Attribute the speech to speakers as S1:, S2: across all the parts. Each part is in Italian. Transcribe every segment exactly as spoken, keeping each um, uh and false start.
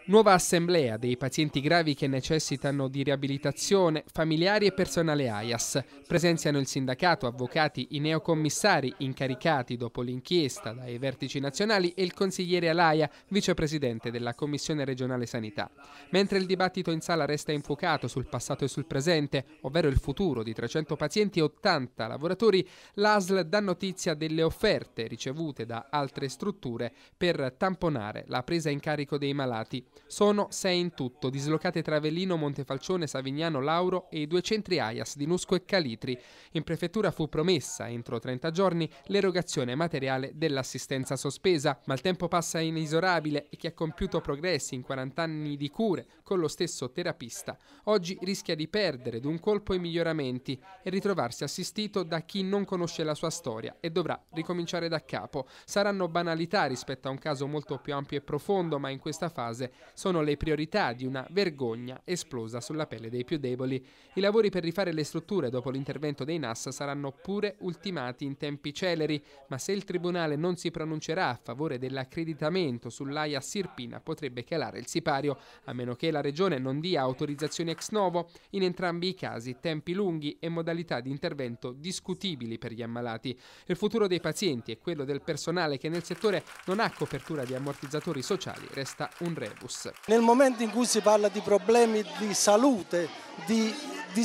S1: Nuova assemblea dei pazienti gravi che necessitano di riabilitazione, familiari e personale A I A S. Presenziano il sindacato, avvocati, i neocommissari incaricati dopo l'inchiesta dai vertici nazionali e il consigliere Alaia, vicepresidente della Commissione regionale sanità. Mentre il dibattito in sala resta infuocato sul passato e sul presente, ovvero il futuro di trecento pazienti e ottanta lavoratori, l'A S L dà notizia delle offerte ricevute da altre strutture per tamponare la presa in carico dei malati. Sono sei in tutto, dislocate tra Avellino, Montefalcione, Savignano, Lauro e i due centri A I A S di Nusco e Calitri. In prefettura fu promessa, entro trenta giorni, l'erogazione materiale dell'assistenza sospesa, ma il tempo passa inesorabile e chi ha compiuto progressi in quaranta anni di cure con lo stesso terapista oggi rischia di perdere d'un colpo i miglioramenti e ritrovarsi assistito da chi non conosce la sua storia e dovrà ricominciare da capo. Saranno banalità rispetto a un caso molto più ampio e profondo, ma in questa fase sono le priorità di una vergogna esplosa sulla pelle dei più deboli. I lavori per rifare le strutture dopo l'intervento dei N A S saranno pure ultimati in tempi celeri, ma se il Tribunale non si pronuncerà a favore dell'accreditamento sull'A I A S Irpina potrebbe calare il sipario, a meno che la Regione non dia autorizzazioni ex novo. In entrambi i casi tempi lunghi e modalità di intervento discutibili per gli ammalati. Il futuro dei pazienti e quello del personale che nel settore non ha copertura di ammortizzatori sociali resta un rebus.
S2: Nel momento in cui si parla di problemi di salute, di, di,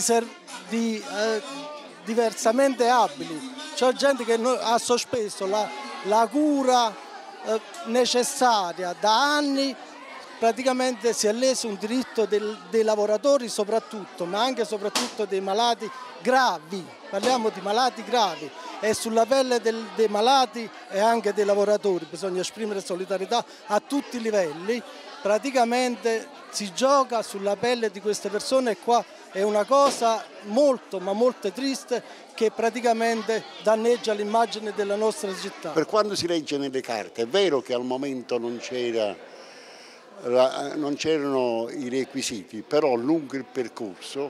S2: di eh, diversamente abili, c'è gente che ha sospeso la, la cura eh, necessaria da anni, praticamente si è leso un diritto del, dei lavoratori soprattutto, ma anche e soprattutto dei malati gravi, parliamo di malati gravi e sulla pelle del, dei malati e anche dei lavoratori bisogna esprimere solidarietà a tutti i livelli. Praticamente si gioca sulla pelle di queste persone e qua è una cosa molto ma molto triste che praticamente danneggia l'immagine della nostra città.
S3: Per quanto si legge nelle carte, è vero che al momento non c'era non c'erano i requisiti, però lungo il percorso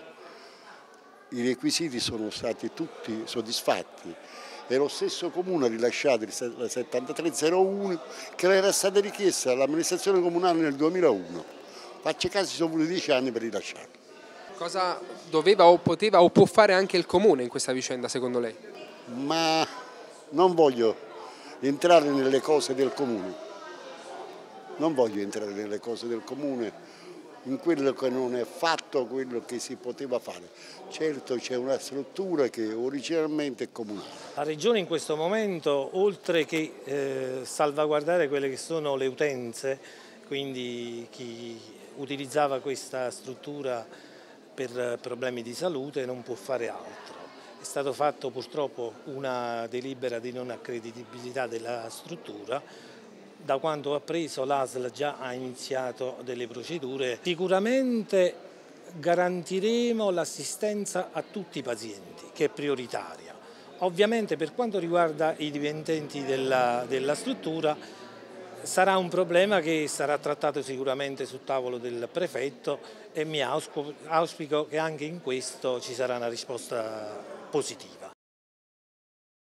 S3: i requisiti sono stati tutti soddisfatti. È lo stesso comune a rilasciare la settantatré zero uno che era stata richiesta all'amministrazione comunale nel duemilauno. Faccia caso, ci sono voluti dieci anni per rilasciarla.
S1: Cosa doveva o poteva o può fare anche il comune in questa vicenda secondo lei?
S3: Ma non voglio entrare nelle cose del comune, non voglio entrare nelle cose del comune, in quello che non è fatto, quello che si poteva fare. Certo c'è una struttura che originalmente è comunale.
S4: La Regione in questo momento, oltre che eh, salvaguardare quelle che sono le utenze, quindi chi utilizzava questa struttura per problemi di salute, non può fare altro. È stato fatto purtroppo una delibera di non accredibilità della struttura. Da quando ho appreso l'A S L già ha iniziato delle procedure. Sicuramente garantiremo l'assistenza a tutti i pazienti, che è prioritaria. Ovviamente per quanto riguarda i dipendenti della, della struttura sarà un problema che sarà trattato sicuramente sul tavolo del prefetto e mi auspico, auspico che anche in questo ci sarà una risposta positiva.